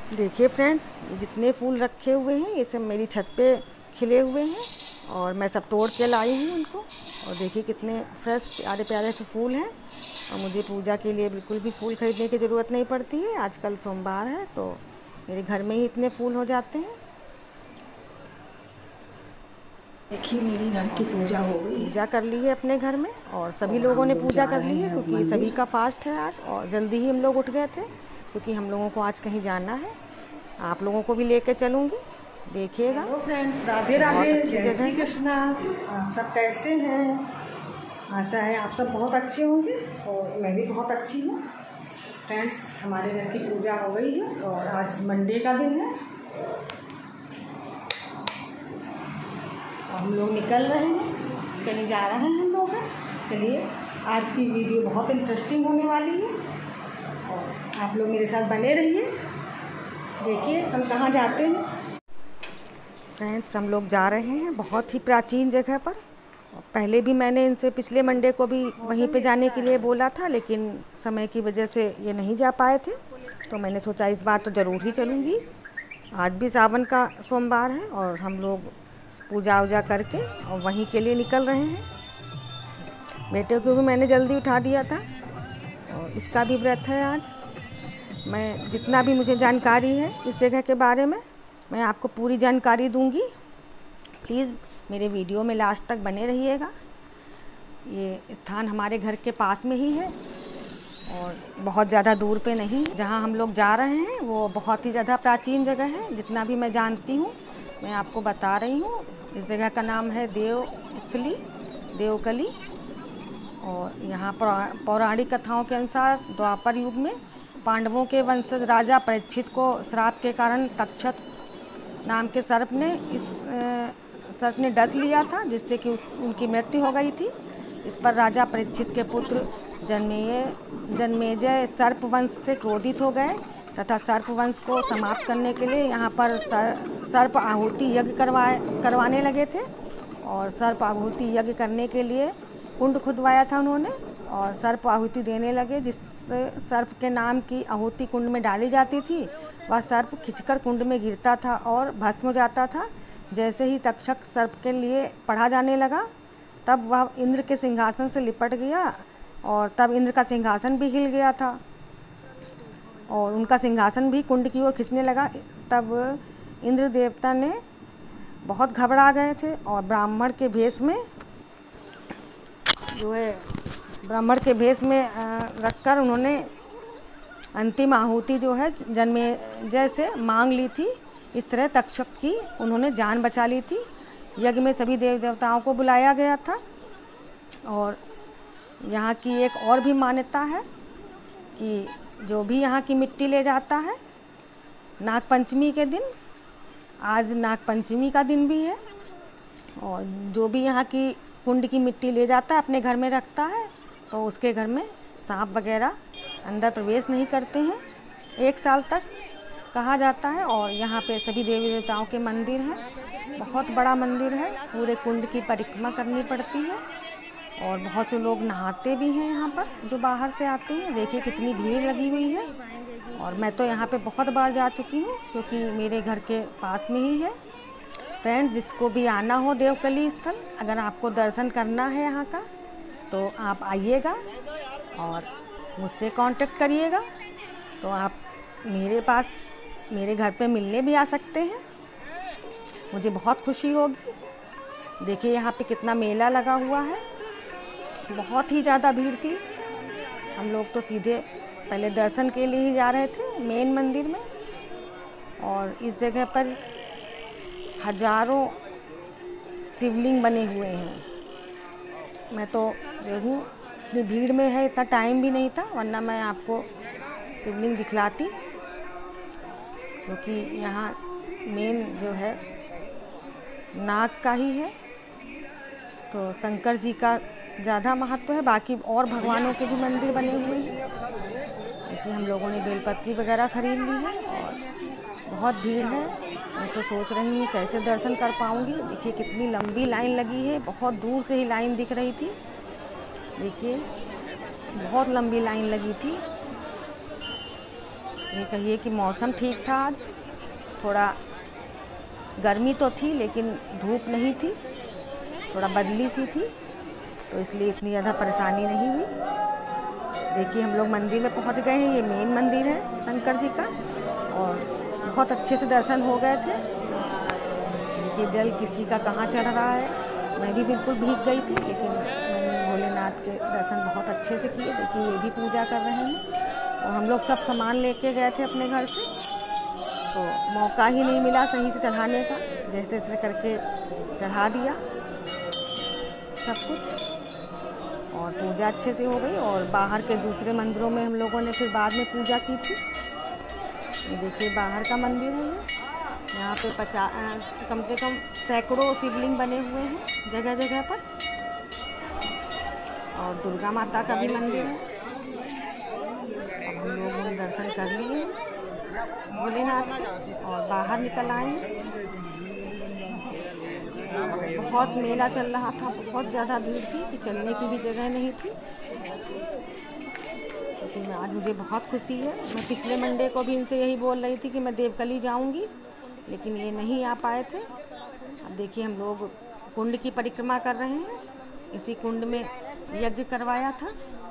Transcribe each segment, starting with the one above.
देखिए फ्रेंड्स, ये जितने फूल रखे हुए हैं ये सब मेरी छत पे खिले हुए हैं और मैं सब तोड़ के लाई हूँ उनको। और देखिए कितने फ्रेश प्यारे प्यारे से फूल हैं। और मुझे पूजा के लिए बिल्कुल भी फूल खरीदने की ज़रूरत नहीं पड़ती है। आजकल सोमवार है तो मेरे घर में ही इतने फूल हो जाते हैं। देखिए मेरी घर की पूजा हो गई, पूजा कर ली है अपने घर में और सभी लोगों ने पूजा कर ली है क्योंकि सभी का फास्ट है आज। और जल्दी ही हम लोग उठ गए थे क्योंकि हम लोगों को आज कहीं जाना है। आप लोगों को भी लेके चलूँगी, देखिएगा। हेलो फ्रेंड्स, राधे राधे, बहुत अच्छी जगह है। कृष्णा। आप सब कैसे हैं? आशा है आप सब बहुत अच्छे होंगे और मैं भी बहुत अच्छी हूँ। फ्रेंड्स, हमारे घर की पूजा हो गई है और आज मंडे का दिन है और हम लोग निकल रहे हैं, कहीं जा रहे हैं हम लोग। चलिए, आज की वीडियो बहुत इंटरेस्टिंग होने वाली है और आप लोग मेरे साथ बने रहिए। देखिए हम कहाँ जाते हैं। फ्रेंड्स, हम लोग जा रहे हैं बहुत ही प्राचीन जगह पर। पहले भी मैंने इनसे पिछले मंडे को भी वहीं पे जाने के लिए बोला था, लेकिन समय की वजह से ये नहीं जा पाए थे। तो मैंने सोचा इस बार तो ज़रूर ही चलूँगी। आज भी सावन का सोमवार है और हम लोग पूजा वूजा करके और वहीं के लिए निकल रहे हैं। बेटे को भी मैंने जल्दी उठा दिया था और इसका भी व्रत है आज। मैं जितना भी मुझे जानकारी है इस जगह के बारे में, मैं आपको पूरी जानकारी दूंगी। प्लीज़ मेरे वीडियो में लास्ट तक बने रहिएगा। ये स्थान हमारे घर के पास में ही है और बहुत ज़्यादा दूर पे नहीं। जहाँ हम लोग जा रहे हैं वो बहुत ही ज़्यादा प्राचीन जगह है। जितना भी मैं जानती हूँ मैं आपको बता रही हूँ। इस जगह का नाम है देवस्थली, देवकली। और यहाँ पर पौराणिक कथाओं के अनुसार द्वापर युग में पांडवों के वंशज राजा परीक्षित को श्राप के कारण तक्षक नाम के सर्प ने डस लिया था, जिससे कि उनकी मृत्यु हो गई थी। इस पर राजा परीक्षित के पुत्र जन्मेजय सर्प वंश से क्रोधित हो गए तथा सर्प वंश को समाप्त करने के लिए यहाँ पर सर्प आहुति यज्ञ करवाने लगे थे। और सर्प आहुति यज्ञ करने के लिए कुंड खुदवाया था उन्होंने और सर्प आहुति देने लगे। जिस सर्प के नाम की आहुति कुंड में डाली जाती थी वह सर्प खिंचकर कुंड में गिरता था और भस्म हो जाता था। जैसे ही तक्षक सर्प के लिए पढ़ा जाने लगा तब वह इंद्र के सिंहासन से लिपट गया और तब इंद्र का सिंहासन भी हिल गया था और उनका सिंहासन भी कुंड की ओर खींचने लगा। तब इंद्र देवता ने बहुत घबरा गए थे और ब्राह्मण के भेष में रखकर उन्होंने अंतिम आहुति जो है जन्मेजय से मांग ली थी। इस तरह तक्षक की उन्होंने जान बचा ली थी। यज्ञ में सभी देव देवताओं को बुलाया गया था। और यहाँ की एक और भी मान्यता है कि जो भी यहाँ की मिट्टी ले जाता है नागपंचमी के दिन, आज नागपंचमी का दिन भी है, और जो भी यहाँ की कुंड की मिट्टी ले जाता है अपने घर में रखता है तो उसके घर में सांप वगैरह अंदर प्रवेश नहीं करते हैं 1 साल तक, कहा जाता है। और यहाँ पे सभी देवी देवताओं के मंदिर हैं। बहुत बड़ा मंदिर है। पूरे कुंड की परिक्रमा करनी पड़ती है और बहुत से लोग नहाते भी हैं यहाँ पर जो बाहर से आते हैं। देखिए कितनी भीड़ लगी हुई है। और मैं तो यहाँ पे बहुत बार जा चुकी हूँ क्योंकि मेरे घर के पास में ही है। फ्रेंड्स, जिसको भी आना हो देवकली स्थल, अगर आपको दर्शन करना है यहाँ का तो आप आइएगा और मुझसे कांटेक्ट करिएगा। तो आप मेरे घर पे मिलने भी आ सकते हैं। मुझे बहुत खुशी होगी। देखिए यहाँ पे कितना मेला लगा हुआ है। बहुत ही ज़्यादा भीड़ थी। हम लोग तो सीधे पहले दर्शन के लिए ही जा रहे थे मेन मंदिर में। और इस जगह पर हजारों शिवलिंग बने हुए हैं। मैं तो जो हूँ इतनी भीड़ में है, इतना टाइम भी नहीं था, वरना मैं आपको शिवलिंग दिखलाती। क्योंकि यहाँ मेन जो है नाग का ही है तो शंकर जी का ज़्यादा महत्व है। बाकी और भगवानों के भी मंदिर बने हुए हैं। देखिए हम लोगों ने बेलपत्री वगैरह खरीद ली है और बहुत भीड़ है। मैं तो सोच रही हूँ कैसे दर्शन कर पाऊँगी। देखिए कितनी लंबी लाइन लगी है। बहुत दूर से ही लाइन दिख रही थी। देखिए बहुत लंबी लाइन लगी थी। ये कहिए कि मौसम ठीक था आज, थोड़ा गर्मी तो थी लेकिन धूप नहीं थी, थोड़ा बदली सी थी, तो इसलिए इतनी ज़्यादा परेशानी नहीं हुई। देखिए हम लोग मंदिर में पहुंच गए हैं। ये मेन मंदिर है शंकर जी का, और बहुत अच्छे से दर्शन हो गए थे। देखिए जल किसी का कहाँ चढ़ रहा है। मैं भी बिल्कुल भीग गई थी, लेकिन मैंने भोलेनाथ के दर्शन बहुत अच्छे से किए। देखिए ये भी पूजा कर रहे हैं, और हम लोग सब सामान लेके गए थे अपने घर से, तो मौका ही नहीं मिला सही से चढ़ाने का। जैसे तैसे करके चढ़ा दिया सब कुछ, और पूजा अच्छे से हो गई। और बाहर के दूसरे मंदिरों में हम लोगों ने फिर बाद में पूजा की थी। ये देखिए बाहर का मंदिर है ये। यहाँ पे कम से कम सैकड़ों शिवलिंग बने हुए हैं जगह जगह पर, और दुर्गा माता का भी मंदिर है। अब हम लोगों ने दर्शन कर लिए भोलेनाथ के और बाहर निकल आए हैं। बहुत मेला चल रहा था, बहुत ज़्यादा भीड़ थी कि चलने की भी जगह नहीं थी, लेकिन आज मुझे बहुत खुशी है। मैं पिछले मंडे को भी इनसे यही बोल रही थी कि मैं देवकली जाऊंगी, लेकिन ये नहीं आ पाए थे। अब देखिए हम लोग कुंड की परिक्रमा कर रहे हैं। इसी कुंड में यज्ञ करवाया था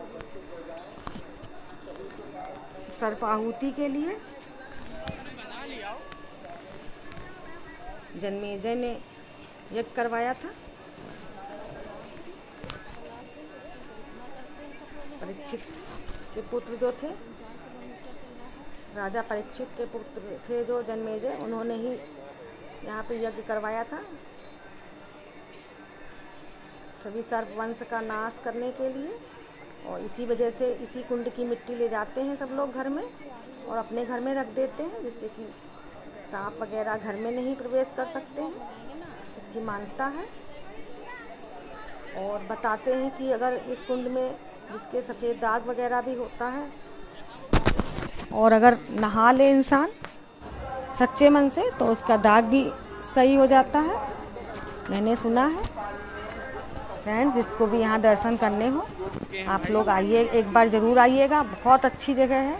सर्पाहुति के लिए। जन्मेजय ने यज्ञ करवाया था। परीक्षित के पुत्र जो थे, राजा परीक्षित के पुत्र थे जो जन्मेजय, उन्होंने ही यहाँ पे यज्ञ करवाया था सभी सर्प वंश का नाश करने के लिए। और इसी वजह से इसी कुंड की मिट्टी ले जाते हैं सब लोग घर में और अपने घर में रख देते हैं, जिससे कि सांप वगैरह घर में नहीं प्रवेश कर सकते हैं। इसकी मान्यता है। और बताते हैं कि अगर इस कुंड में जिसके सफ़ेद दाग वगैरह भी होता है, और अगर नहा ले इंसान सच्चे मन से, तो उसका दाग भी सही हो जाता है, मैंने सुना है। फ्रेंड, जिसको भी यहाँ दर्शन करने हो आप लोग आइए, एक बार ज़रूर आइएगा। बहुत अच्छी जगह है।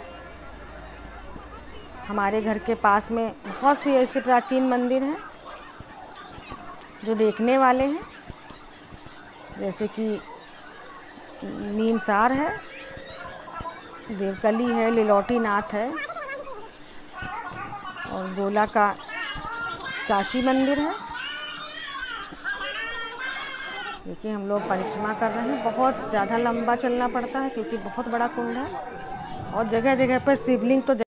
हमारे घर के पास में बहुत सी ऐसे प्राचीन मंदिर हैं जो देखने वाले हैं, जैसे कि नीमसार है, देवकली है, लिलोटी नाथ है, और गोला का काशी मंदिर है। देखिए हम लोग परिक्रमा कर रहे हैं। बहुत ज़्यादा लंबा चलना पड़ता है क्योंकि बहुत बड़ा कुंड है, और जगह जगह पर शिवलिंग तो